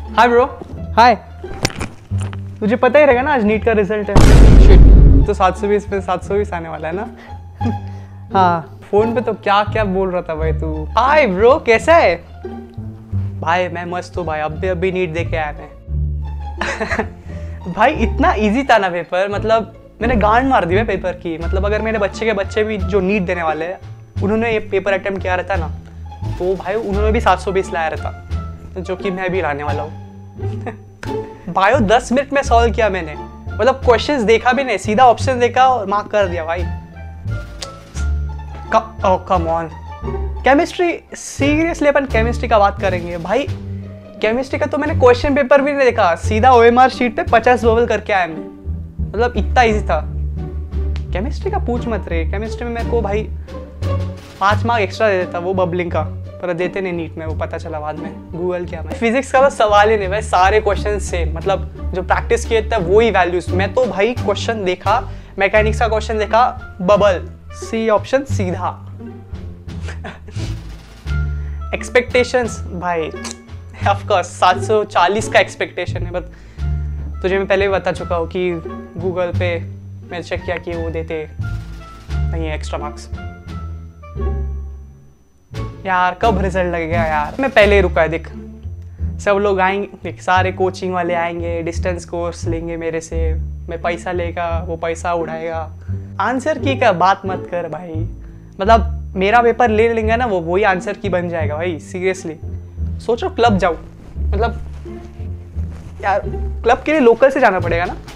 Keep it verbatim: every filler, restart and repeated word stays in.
Hi bro. हाय। तुझे पता ही रहेगा ना आज नीट का रिजल्ट है। शिट। तो सात सौ बीस पे सात सौ बीस आने वाला है ना। हाँ। फोन पे तो क्या क्या बोल रहा था भाई तू। हाय ब्रो, कैसा है भाई? मैं मस्त हूँ भाई, अभी अभी नीट दे के आया मैं। भाई इतना इजी था ना पेपर, मतलब मैंने गांड मार दी है पेपर की। मतलब अगर मेरे बच्चे के बच्चे भी जो नीट देने वाले हैं उन्होंने ये पेपर अटेम्प्ट किया रहता ना, तो भाई उन्होंने भी सात सौ बीस लाया रहता, जो कि मैं भी लाने वाला हूँ। बायो दस मिनट में सॉल्व किया मैंने, मतलब क्वेश्चंस देखा भी नहीं, सीधा ऑप्शन देखा और मार्क कर दिया भाई। Come on. केमिस्ट्री, सीरियसली अपन केमिस्ट्री का बात करेंगे भाई। केमिस्ट्री का तो मैंने क्वेश्चन पेपर भी नहीं देखा, सीधा ओएमआर शीट पे पचास बबल करके आया मैं। मतलब इतना इजी था केमिस्ट्री का, पूछ मत रे। केमिस्ट्री में मेरे को भाई पाँच मार्क एक्स्ट्रा दे देता वो बबलिंग का, पर देते नहीं नीट में, वो पता चला बाद में गूगल किया मैं। फिजिक्स का तो सवाल ही नहीं भाई, सारे क्वेश्चन सेम, मतलब जो प्रैक्टिस किए थे वही वैल्यूज। मैं तो भाई क्वेश्चन देखा, मैकेनिक्स का क्वेश्चन देखा, बबल, सी ऑप्शन सीधा। एक्सपेक्टेशंस भाई ऑफ कोर्स सात सौ चालीस का एक्सपेक्टेशन है, बट तुझे मैं पहले भी बता चुका हूँ कि गूगल पे मैंने चेक किया कि वो देते नहीं है एक्स्ट्रा मार्क्स। यार कब रिजल्ट लगेगा यार? मैं पहले ही रुका है, देख सब लोग आएंगे, देख सारे कोचिंग वाले आएंगे, डिस्टेंस कोर्स लेंगे मेरे से, मैं पैसा लेगा, वो पैसा उड़ाएगा। आंसर की क्या बात मत कर भाई, मतलब मेरा पेपर ले लेंगे ना वो वही आंसर की बन जाएगा भाई। सीरियसली सोचो क्लब जाओ, मतलब यार क्लब के लिए लोकल से जाना पड़ेगा ना।